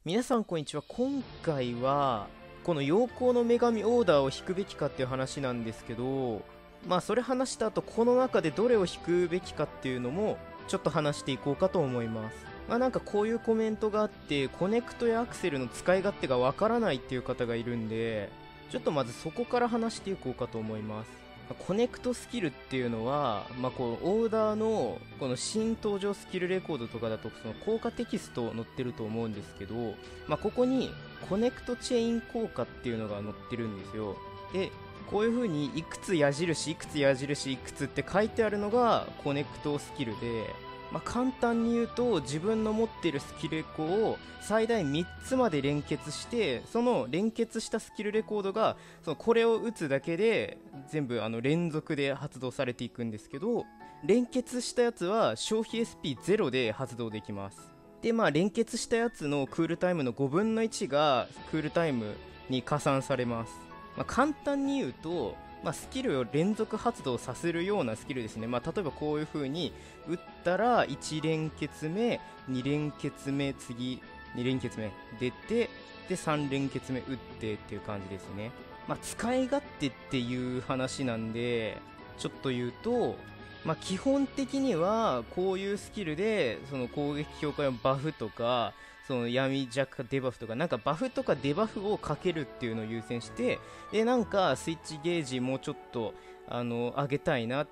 皆さんこんにちは。今回はこの陽光の女神オーダーを引くべきかっていう話なんですけど、それ話した後、この中でどれを引くべきかっていうのもちょっと話していこうかと思います。なんかこういうコメントがあって、コネクトやアクセルの使い勝手がわからないっていう方がいるんで、ちょっとまずそこから話していこうかと思います。コネクトスキルっていうのは、こうオーダーのこの新登場スキルレコードとかだとその効果テキスト載ってると思うんですけど、ここにコネクトチェイン効果っていうのが載ってるんですよ。でこういう風にいくつ矢印いくつ矢印いくつって書いてあるのがコネクトスキルで、簡単に言うと自分の持っているスキルレコを最大3つまで連結して、その連結したスキルレコードがこれを打つだけで全部連続で発動されていくんですけど、連結したやつは消費 SP0 で発動できます。で連結したやつのクールタイムの5分の1がクールタイムに加算されます。簡単に言うと、スキルを連続発動させるようなスキルですね。例えばこういう風に打ったら1連結目2連結目次2連結目出て、で3連結目打ってっていう感じですね。使い勝手っていう話なんでちょっと言うと、基本的にはこういうスキルでその攻撃強化用バフとかその闇弱化デバフとかなんかバフとかデバフをかけるっていうのを優先して、でなんかスイッチゲージもうちょっと上げたいなって、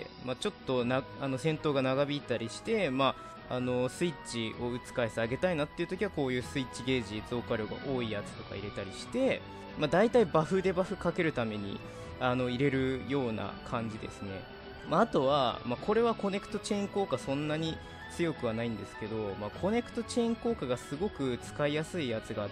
ちょっと戦闘が長引いたりして、スイッチを打つ回数上げたいなっていう時はこういうスイッチゲージ増加量が多いやつとか入れたりして、大体バフデバフかけるために入れるような感じですね。あとは、これはコネクトチェーン効果そんなに強くはないんですけど、コネクトチェーン効果がすごく使いやすいやつがあって、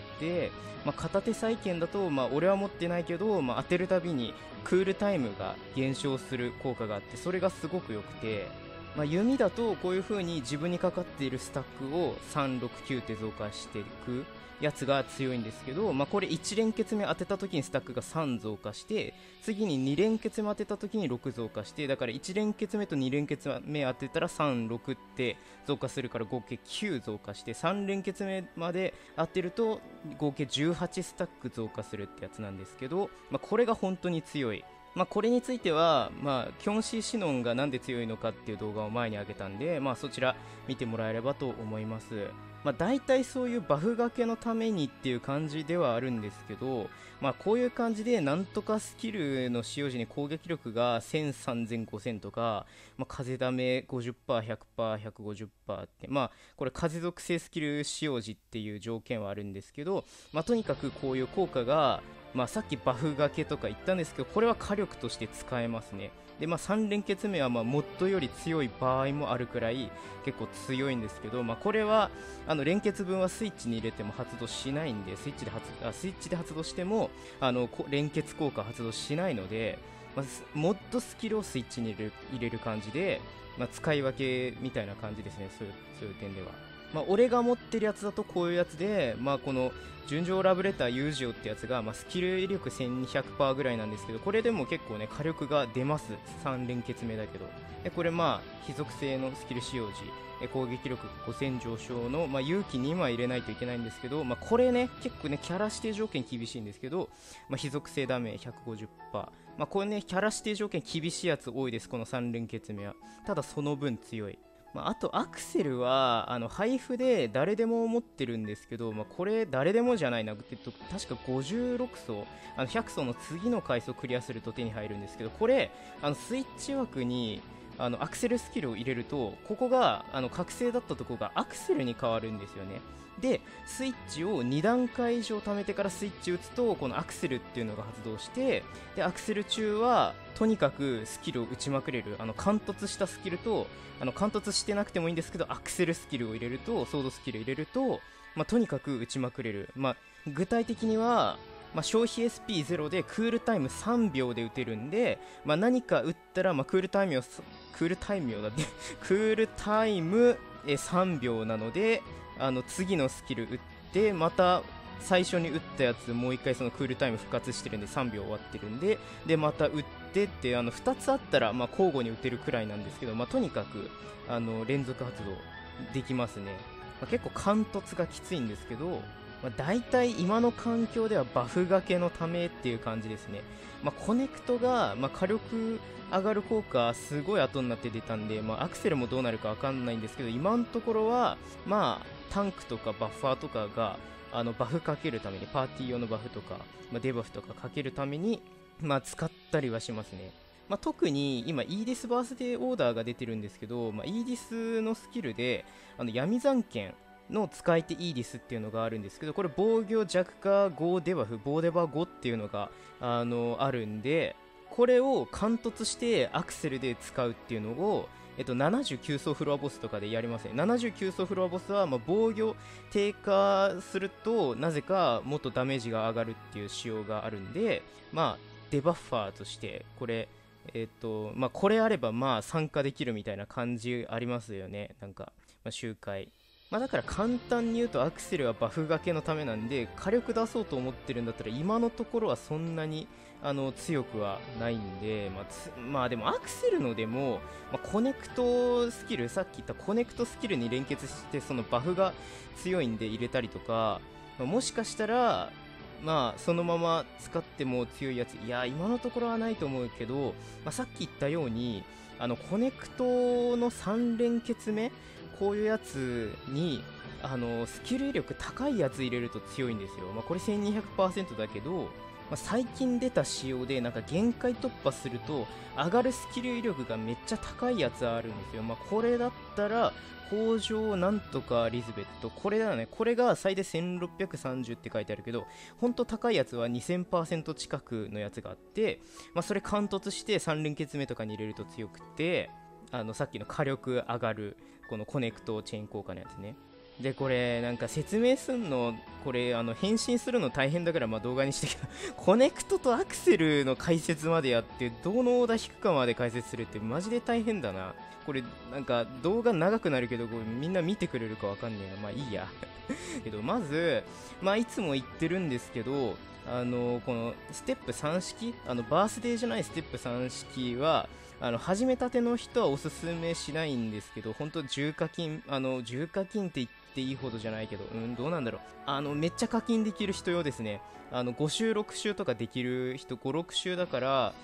片手再建だと、俺は持ってないけど、当てるたびにクールタイムが減少する効果があって、それがすごく良くて、弓だとこういう風に自分にかかっているスタックを369って増加していくやつが強いんですけど、これ1連結目当てた時にスタックが3増加して、次に2連結目当てた時に6増加して、だから1連結目と2連結目当てたら36って増加するから合計9増加して、3連結目まで当てると合計18スタック増加するってやつなんですけど、これが本当に強い。これについては、キョンシー・シノンがなんで強いのかっていう動画を前に上げたんで、そちら見てもらえればと思います。大体そういうバフがけのためにっていう感じではあるんですけど、こういう感じでなんとかスキルの使用時に攻撃力が1000、3000、5000とか、風ダメ 50%、100%、150% って、これ風属性スキル使用時っていう条件はあるんですけど、とにかくこういう効果が、さっきバフがけとか言ったんですけど、これは火力として使えますね。で3連結目はモッドより強い場合もあるくらい結構強いんですけど、これは連結分はスイッチに入れても発動しないんで、スイッチで発動しても連結効果発動しないので、モッドスキルをスイッチに入れる感じで、使い分けみたいな感じですね。そういう点では。俺が持ってるやつだとこういうやつで、この純情ラブレターユージオってやつが、スキル威力1200%ぐらいなんですけど、これでも結構ね火力が出ます。3連結目だけど。でこれ非属性のスキル使用時攻撃力5000上昇の、勇気2枚入れないといけないんですけど、これね結構ねキャラ指定条件厳しいんですけど、非属性ダメ 150%、これねキャラ指定条件厳しいやつ多いです。この3連結目はただその分強い。あとアクセルは配布で誰でも持ってるんですけど、これ誰でもじゃないな、確か56層100層の次の階層クリアすると手に入るんですけど、これスイッチ枠にアクセルスキルを入れると、ここが覚醒だったところがアクセルに変わるんですよね。でスイッチを2段階以上貯めてからスイッチ打つとこのアクセルっていうのが発動して、でアクセル中はとにかくスキルを打ちまくれる。貫突したスキルと貫突してなくてもいいんですけどアクセルスキルを入れると、ソードスキルを入れると、とにかく打ちまくれる。具体的には消費 SP0 でクールタイム3秒で打てるんで、何か打ったら、クールタイム3秒なので、次のスキル打ってまた最初に打ったやつもう一回そのクールタイム復活してるんで3秒終わってるんで、また打ってって2つあったら交互に打てるくらいなんですけど、とにかく連続発動できますね。結構貫突がきついんですけど、 大体今の環境ではバフがけのためっていう感じですね。コネクトが、火力上がる効果すごい後になって出たんで、アクセルもどうなるかわかんないんですけど、今のところはタンクとかバッファーとかがバフかけるために、パーティー用のバフとか、デバフとかかけるために、使ったりはしますね。特に今イーディスバースデーオーダーが出てるんですけど、イーディスのスキルで闇残剣の使い手イーディスっていうのがあるんですけど、これ防御弱化5デバフ防デバ5っていうのがあるんで、これを貫突してアクセルで使うっていうのを79層フロアボスとかでやりますね。79層フロアボスは防御低下するとなぜかもっとダメージが上がるっていう仕様があるんで、デバッファーとしてこれこれあれば参加できるみたいな感じありますよね。なんか、周回。だから簡単に言うとアクセルはバフがけのためなんで、火力出そうと思ってるんだったら今のところはそんなに強くはないんで、でもアクセルのでも、コネクトスキル、さっき言ったコネクトスキルに連結してそのバフが強いんで入れたりとか、もしかしたらそのまま使っても強いやつ、いや今のところはないと思うけど、さっき言ったようにコネクトの3連結目、こういうやつにスキル威力高いやつ入れると強いんですよ。これ 1200% だけど、最近出た仕様でなんか限界突破すると上がるスキル威力がめっちゃ高いやつあるんですよ。これだったら工場なんとかリズベット、これだね、これが最大1630って書いてあるけど、ほんと高いやつは 2000% 近くのやつがあって、それ貫突して3連結目とかに入れると強くて、さっきの火力上がるこのコネクトチェーン効果のやつね。でこれなんか説明すんの、これ返信するの大変だから動画にしてけどコネクトとアクセルの解説までやってどのオーダー引くかまで解説するってマジで大変だな。これなんか動画長くなるけど、これみんな見てくれるかわかんねえな。いいやけどまずいつも言ってるんですけど、このステップ3式、バースデーじゃないステップ3式は始めたての人はおすすめしないんですけど、本当重課金、重課金って言っていいほどじゃないけど、どうなんだろう。めっちゃ課金できる人用ですね。5週、6週とかできる人、5、6週だから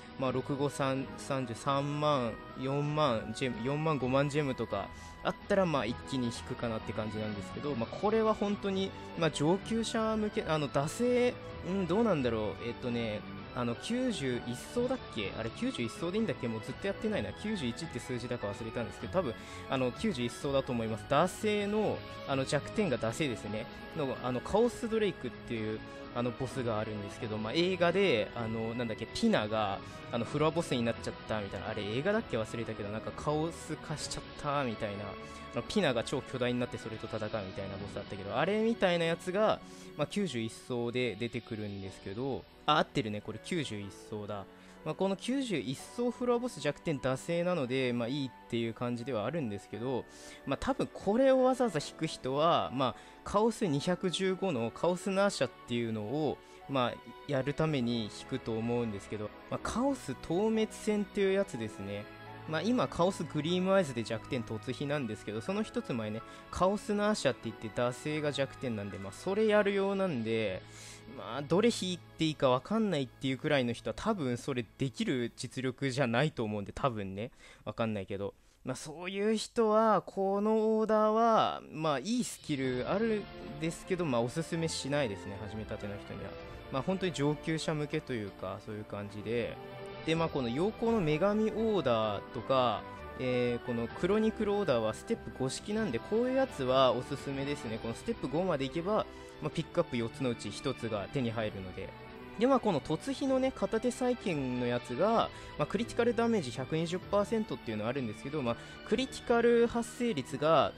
、6、5、3、33万、4万、ジェム、4万、5万ジェムとかあったら、一気に引くかなって感じなんですけど、これは本当に、上級者向け、惰性、どうなんだろう。91層だっけ、あれ91層でいいんだっけ、もうずっとやってないな。91って数字だか忘れたんですけど、多分91層だと思います。惰性の弱点が惰性ですねのカオスドレイクっていうボスがあるんですけど、映画でなんだっけ、ピナがフロアボスになっちゃったみたいな、あれ映画だっけ忘れたけど、なんかカオス化しちゃったみたいな、ピナが超巨大になってそれと戦うみたいなボスだったけど、あれみたいなやつが、91層で出てくるんですけど、合ってるね、これ91層だ。この91層フロアボス弱点惰性なので、いいっていう感じではあるんですけど、多分これをわざわざ引く人は、カオス215のカオスナーシャっていうのを、やるために引くと思うんですけど、カオス透滅戦っていうやつですね。今カオスグリームアイズで弱点突飛なんですけど、その一つ前ね、カオスナーシャって言って惰性が弱点なんで、それやるようなんで、どれ引いていいか分かんないっていうくらいの人は多分それできる実力じゃないと思うんで、多分ね、分かんないけど、そういう人はこのオーダーはいいスキルあるんですけど、おすすめしないですね、始めたての人には。本当に上級者向けというか、そういう感じで。でこの陽光の女神オーダーとか、このクロニクルオーダーはステップ5式なんで、こういうやつはおすすめですね。このステップ5までいけば、ピックアップ4つのうち1つが手に入るので。でこの突飛のね、片手再建のやつが、クリティカルダメージ 120% っていうのあるんですけど、クリティカル発生率が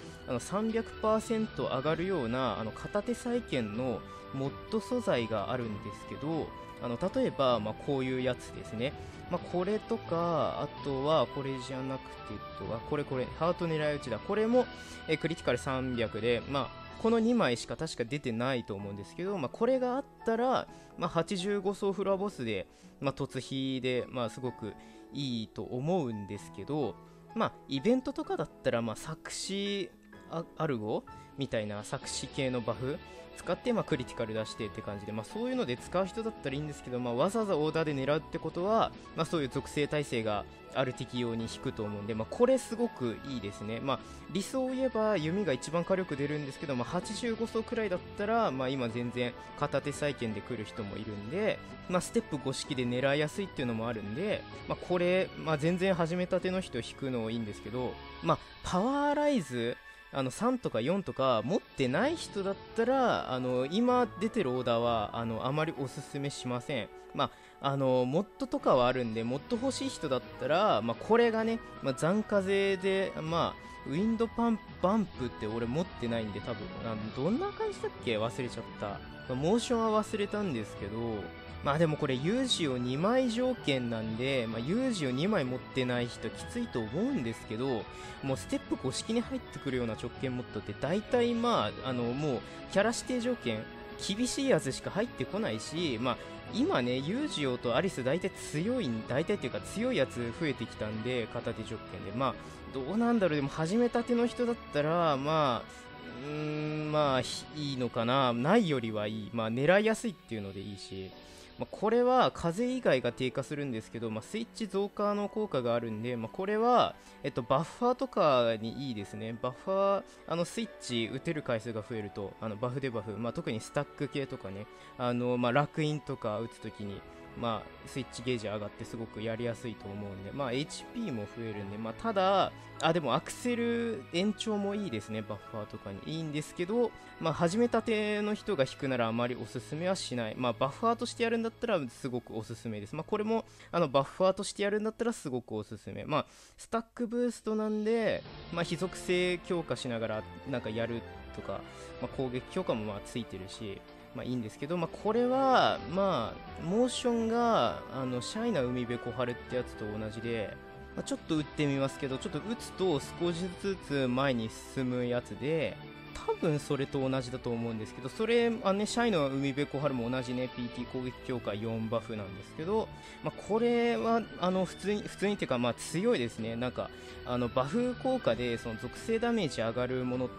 300% 上がるような片手再建のモッド素材があるんですけど、例えば、こういうやつですね。これとか、あとはこれじゃなくて、これハート狙い撃ちだ。これも、クリティカル300で、この2枚しか確か出てないと思うんですけど、これがあったら、85層フロアボスで、突飛で、すごくいいと思うんですけど、イベントとかだったら、作詞アルゴみたいな作詞系のバフ使って、クリティカル出してって感じで、そういうので使う人だったらいいんですけど、わざわざオーダーで狙うってことは、そういう属性耐性がある敵用に引くと思うんで、これすごくいいですね。理想を言えば弓が一番火力出るんですけど、85層くらいだったら、今全然片手再建で来る人もいるんで、ステップ5式で狙いやすいっていうのもあるんで、これ、全然始めたての人引くのいいんですけど、パワーライズ3とか4とか持ってない人だったら今出てるオーダーはあまりおすすめしません。モッドとかはあるんで、モッド欲しい人だったら、これがね、残風で、ウィンドバンプって俺持ってないんで、多分どんな感じだっけ忘れちゃった。モーションは忘れたんですけど、でもこれ有事を2枚条件なんで、有事を2枚持ってない人きついと思うんですけど、もうステップ5式に入ってくるような直剣モッドって大体もうキャラ指定条件厳しいやつしか入ってこないし、今ねユージオとアリス大体っていうか強いやつ増えてきたんで、片手条件でどうなんだろう。でも始めたての人だったらいいのかな。ないよりはいい。狙いやすいっていうのでいいし、これは風以外が低下するんですけど、スイッチ増加の効果があるんで、これは、バッファーとかにいいですね。バッファー、スイッチ打てる回数が増えると、バフでバフ、特にスタック系とかね、楽インとか打つときに、スイッチゲージ上がってすごくやりやすいと思うんで、HP も増えるんで、ただ、でもアクセル延長もいいですね、バッファーとかに。いいんですけど、始めたての人が引くならあまりおすすめはしない。バッファーとしてやるんだったらすごくおすすめです。これも、バッファーとしてやるんだったらすごくおすすめ。スタックブーストなんで、非属性強化しながらなんかやるとか、攻撃強化もついてるし、いいんですけど、これは、モーションが、シャイな海辺小春ってやつと同じで、ちょっと打ってみますけど、ちょっと打つと少しずつ前に進むやつで、多分それと同じだと思うんですけど、それ、シャイの海辺小春も同じね、PT 攻撃強化4バフなんですけど、これは、普通にっていうか、強いですね。なんか、バフ効果で、その属性ダメージ上がるものって、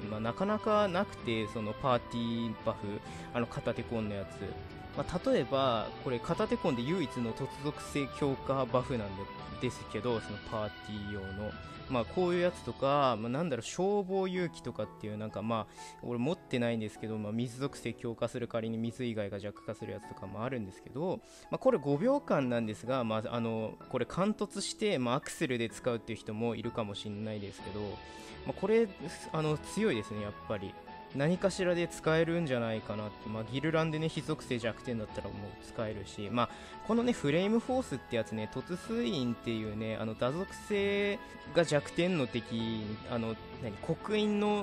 なかなかなくて、そのパーティーバフ、片手コンのやつ。例えば、これ片手コンで唯一の突属性強化バフなんですけど、そのパーティー用の。こういうやつとか、消防勇気とかっていう、俺持ってないんですけど、水属性強化する代わりに水以外が弱化するやつとかもあるんですけど、これ5秒間なんですが、これ貫突して、アクセルで使うっていう人もいるかもしれないですけど、これ、強いですね、やっぱり。何かしらで使えるんじゃないかなって、ギルランでね、非属性弱点だったらもう使えるし、このね、フレームフォースってやつね、突数印っていうね、打属性が弱点の敵、刻印の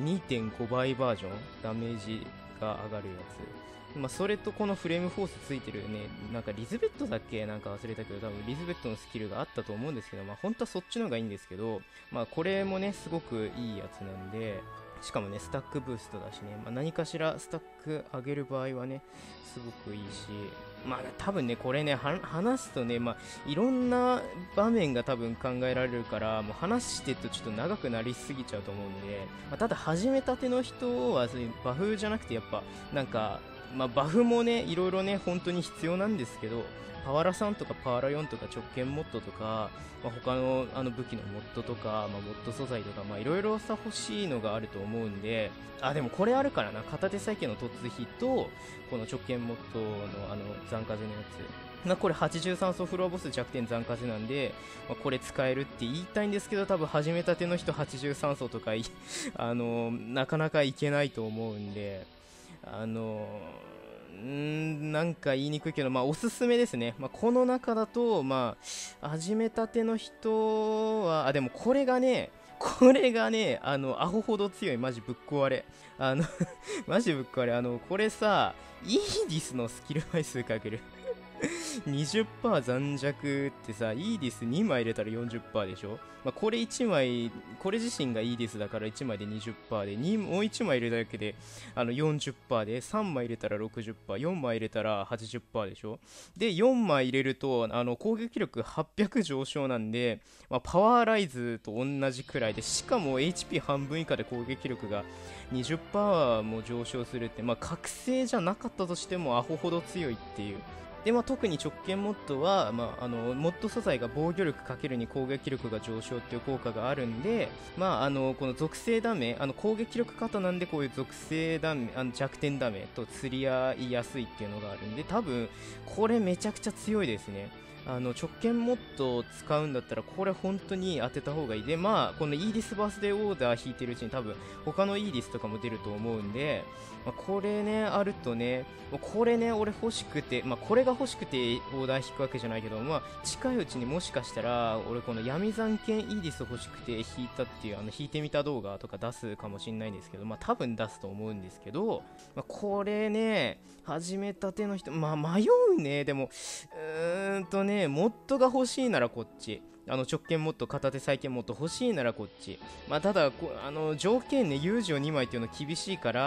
2.5 倍バージョン、ダメージが上がるやつ。それとこのフレームフォースついてるね、リズベットだっけ忘れたけど、多分リズベットのスキルがあったと思うんですけど、本当はそっちの方がいいんですけど、これもね、すごくいいやつなんで、しかもね、スタックブーストだしね、何かしらスタック上げる場合はね、すごくいいし、多分ね、これね、話すとね、いろんな場面が多分考えられるから、もう話してるとちょっと長くなりすぎちゃうと思うんで、ただ始めたての人は、そういうバフじゃなくて、やっぱ、バフもね、いろいろね、本当に必要なんですけど、パワラ3とかパワラ4とか直剣モッドとか、他の武器のモッドとか、モッド素材とか、いろいろさ欲しいのがあると思うんで、でもこれあるからな、片手再建の突飛と、この直剣モッドの残風のやつ。これ83層フロアボス弱点残風なんで、これ使えるって言いたいんですけど、多分始めたての人83層とかなかなかいけないと思うんで、なんか言いにくいけど、おすすめですね。この中だと、始めたての人は、でもこれがね、アホほど強い、マジぶっ壊れ。マジぶっ壊れ。これさ、イーディスのスキル枚数かける。 20% 残弱ってさ、イーディス2枚入れたら 40% でしょ。まあ、これ1枚、これ自身がイーディスだから1枚で 20% で、もう1枚入れただけで40% で、3枚入れたら 60%、4枚入れたら 80% でしょ。で、4枚入れると、攻撃力800上昇なんで、まあ、パワーライズと同じくらいで、しかも HP 半分以下で攻撃力が20% も上昇するって、まあ、覚醒じゃなかったとしてもアホほど強いっていう。で、まあ、特に直剣モッドは、まあ、モッド素材が防御力かけるに攻撃力が上昇っていう効果があるんで、まあ、この属性ダメ、攻撃力型なんでこういう属性ダメ、弱点ダメと釣り合いやすいっていうのがあるんで、多分、これめちゃくちゃ強いですね。直剣モッドを使うんだったらこれ本当に当てた方がいい。で、まあこのイーディスバースデーオーダー引いてるうちに多分他のイーディスとかも出ると思うんで、まあ、これねあるとね、これね俺欲しくて、まあこれが欲しくてオーダー引くわけじゃないけど、まあ近いうちにもしかしたら俺この闇残剣イーディス欲しくて引いたっていう引いてみた動画とか出すかもしんないんですけど、まあ多分出すと思うんですけど、まあ、これね始めたての人、まあ迷うね。でもモッドが欲しいならこっち、直剣モッド、片手再建モッド欲しいならこっち。まあただ条件ね、有事を2枚っていうの厳しいから、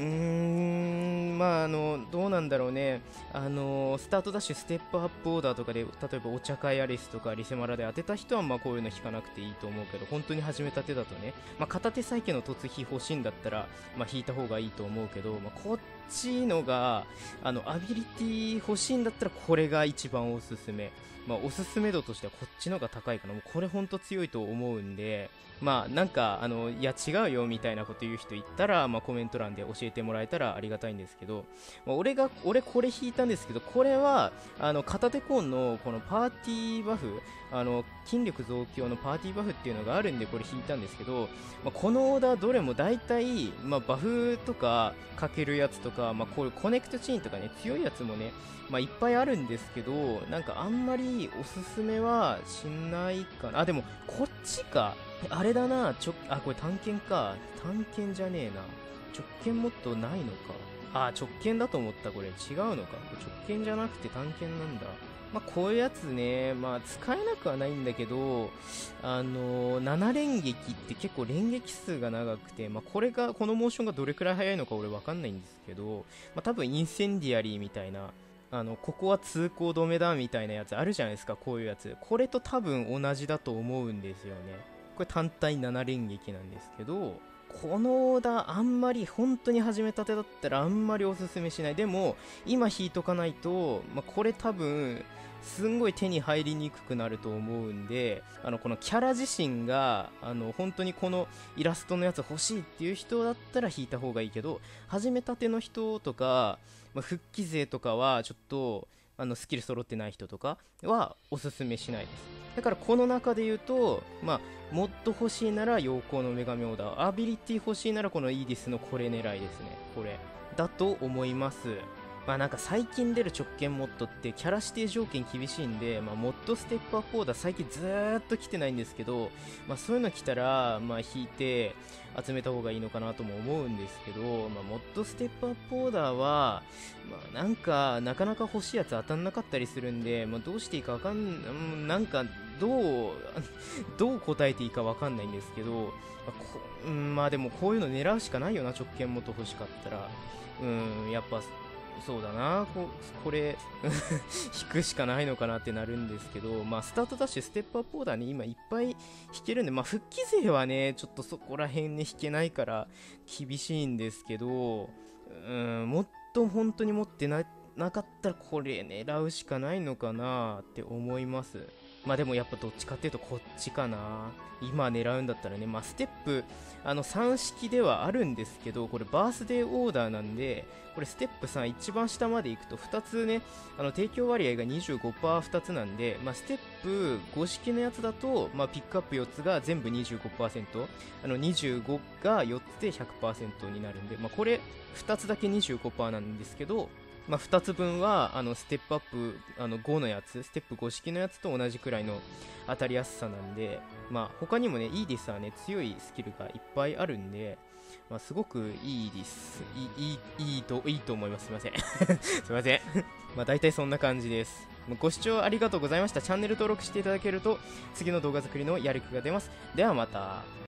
まあどうなんだろうね。スタートダッシュステップアップオーダーとかで、例えばお茶会アリスとかリセマラで当てた人はまあこういうの引かなくていいと思うけど、本当に始めたてだとね、まあ片手再建の突飛欲しいんだったらまあ引いた方がいいと思うけど、まあこっちのがアビリティ欲しいんだったらこれが一番おすすめ。まあおすすめ度としてはこっちのが高いかな。もうこれほんと強いと思うんで、まあなんかいや違うよみたいなこと言う人いたら、まあ、コメント欄で教えてもらえたらありがたいんですけど、まあ、俺これ引いたんですけど、これは片手コーンのこのパーティーバフ、筋力増強のパーティーバフっていうのがあるんでこれ引いたんですけど、まあ、このオーダーどれも大体、まあ、バフとかかけるやつとか、まあ、こういうコネクトチーンとかね強いやつもね、まあ、いっぱいあるんですけど、なんかあんまりおすすめはしないかな。あ、でもこっちか、あれだな、これ単剣か。単剣じゃねえな。直剣もっとないのか。直剣だと思った。これ違うのか。これ直剣じゃなくて単剣なんだ。まあ、こういうやつね、まあ、使えなくはないんだけど、7連撃って結構連撃数が長くて、まあ、このモーションがどれくらい速いのか俺わかんないんですけど、まあ、多分インセンディアリーみたいな、ここは通行止めだみたいなやつあるじゃないですか、こういうやつ。これと多分同じだと思うんですよね。これ単体7連撃なんですけど、このオーダーあんまり本当に始めたてだったらあんまりおすすめしない。でも今引いとかないと、まあ、これ多分すんごい手に入りにくくなると思うんで、このキャラ自身が本当にこのイラストのやつ欲しいっていう人だったら引いた方がいいけど、始めたての人とか、まあ、復帰勢とかはちょっとスキル揃ってない人とかはおすすめしないです。だからこの中で言うと、まあもっと欲しいなら陽光の女神オーダー、アビリティ欲しいならこのイーディスのこれ狙いですね。これだと思います。まあなんか最近出る直剣モッドってキャラ指定条件厳しいんで、まあ、モッドステップアップオーダー最近ずーっと来てないんですけど、まあそういうの来たら、まあ引いて集めた方がいいのかなとも思うんですけど、まあモッドステップアップオーダーは、まあなんかなかなか欲しいやつ当たんなかったりするんで、まあどうしていいかわかん、なんかどう答えていいかわかんないんですけど、まあでもこういうの狙うしかないよな、直剣モッド欲しかったら。やっぱそうだな、これ引くしかないのかなってなるんですけど、まあスタートダッシュステップアップオーダーね今いっぱい引けるんで、まあ復帰勢はねちょっとそこら辺ね引けないから厳しいんですけど、もっと本当に持ってなかったらこれ狙うしかないのかなって思います。まあでもやっぱどっちかっていうとこっちかな。今狙うんだったらね、まあステップ3式ではあるんですけど、これバースデーオーダーなんで、これステップ3一番下まで行くと2つね、提供割合が 25%2 つなんで、まあステップ5式のやつだと、まあピックアップ4つが全部 25%、25が4つで 100% になるんで、まあこれ2つだけ 25% なんですけど、まあ、2つ分はステップアップ5のやつ、ステップ5式のやつと同じくらいの当たりやすさなんで、まあ他にもねイーディスはね強いスキルがいっぱいあるんで、 まあ、すごくいいです。いいと思います。すいません。すいません。まあ、大体そんな感じです。ご視聴ありがとうございました。チャンネル登録していただけると、次の動画作りのやる気が出ます。ではまた。